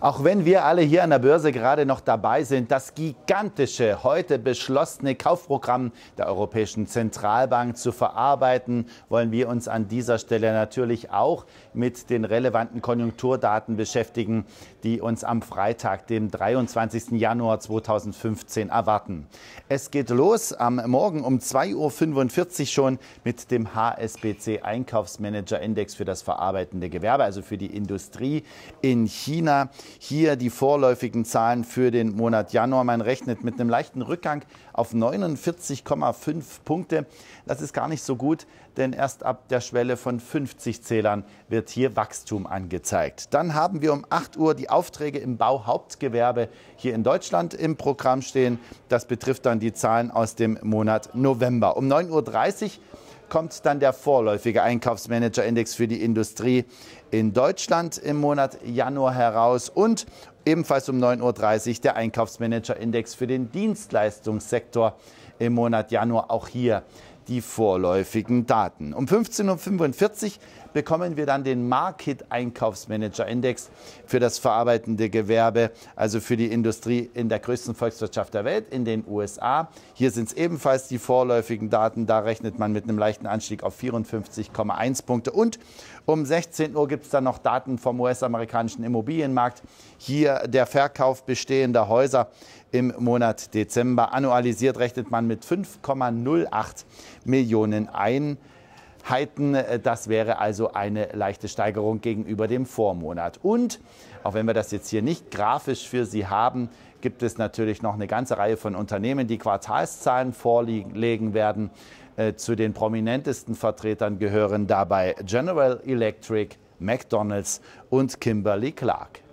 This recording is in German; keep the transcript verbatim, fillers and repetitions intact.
Auch wenn wir alle hier an der Börse gerade noch dabei sind, das gigantische, heute beschlossene Kaufprogramm der Europäischen Zentralbank zu verarbeiten, wollen wir uns an dieser Stelle natürlich auch mit den relevanten Konjunkturdaten beschäftigen, die uns am Freitag, dem dreiundzwanzigsten Januar zweitausendfünfzehn, erwarten. Es geht los am Morgen um zwei Uhr fünfundvierzig schon mit dem H S B C Einkaufsmanager-Index für das verarbeitende Gewerbe, also für die Industrie in China. Hier die vorläufigen Zahlen für den Monat Januar. Man rechnet mit einem leichten Rückgang auf neunundvierzig Komma fünf Punkte. Das ist gar nicht so gut, denn erst ab der Schwelle von fünfzig Zählern wird hier Wachstum angezeigt. Dann haben wir um acht Uhr die Aufträge im Bauhauptgewerbe hier in Deutschland im Programm stehen. Das betrifft dann die Zahlen aus dem Monat November. Um neun Uhr dreißig kommt dann der vorläufige Einkaufsmanager-Index für die Industrie in Deutschland im Monat Januar heraus und ebenfalls um neun Uhr dreißig der Einkaufsmanager-Index für den Dienstleistungssektor im Monat Januar. Auch hier die vorläufigen Daten. Um fünfzehn Uhr fünfundvierzig bekommen wir dann den Market-Einkaufsmanager-Index für das verarbeitende Gewerbe, also für die Industrie in der größten Volkswirtschaft der Welt, in den U S A. Hier sind es ebenfalls die vorläufigen Daten. Da rechnet man mit einem leichten Anstieg auf vierundfünfzig Komma eins Punkte. Und um sechzehn Uhr gibt es dann noch Daten vom U S-amerikanischen Immobilienmarkt. Hier der Verkauf bestehender Häuser im Monat Dezember. Annualisiert rechnet man mit fünf Komma null acht Millionen Einheiten. Das wäre also eine leichte Steigerung gegenüber dem Vormonat. Und auch wenn wir das jetzt hier nicht grafisch für Sie haben, gibt es natürlich noch eine ganze Reihe von Unternehmen, die Quartalszahlen vorlegen werden. Zu den prominentesten Vertretern gehören dabei General Electric, McDonald's und Kimberly-Clark.